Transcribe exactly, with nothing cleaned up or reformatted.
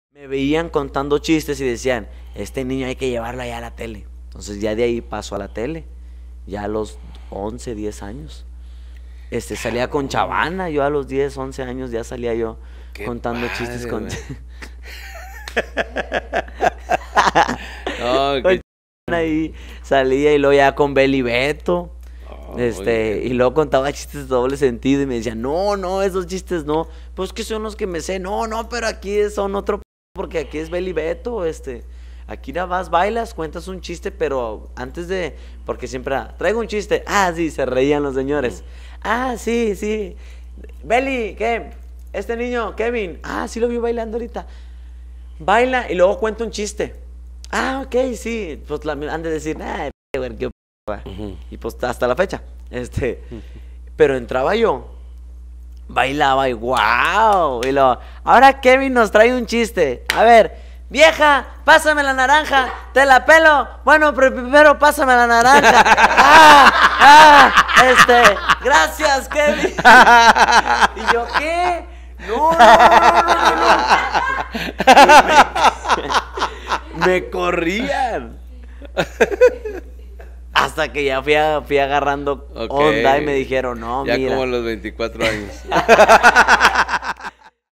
Me veían contando chistes y decían, este niño hay que llevarlo allá a la tele. Entonces ya de ahí pasó a la tele, ya a los once, diez años. Este, salía con Chavana, yo a los diez, once años ya salía yo Qué contando padre, chistes con... No, con qué... ahí salía y luego ya con Beli Beto. Oh, Este, y luego contaba chistes de doble sentido y me decían, no, no, esos chistes no, pues que son los que me sé, no, no, pero aquí son otro p- porque aquí es Beli Beto, este, aquí nada más bailas, cuentas un chiste, pero antes de, porque siempre, ah, traigo un chiste, ah, sí, se reían los señores, ah, sí, sí, Beli, ¿qué? Este niño, Kevin, ah, sí lo vi bailando ahorita, baila y luego cuenta un chiste, ah, ok, sí, pues la, han de decir, ah, güey, qué Uh-huh. y pues hasta la fecha, este, pero entraba yo, bailaba y wow, y lo, ahora Kevin nos trae un chiste, a ver, vieja, pásame la naranja, te la pelo, bueno, pero primero pásame la naranja, ah, ah, este, gracias Kevin, y yo, ¿qué? No, no, no, no, no, no. Me, me corrían. Hasta que ya fui, a, fui agarrando Ok. onda y me dijeron, no, Ya mira. como a los veinticuatro años.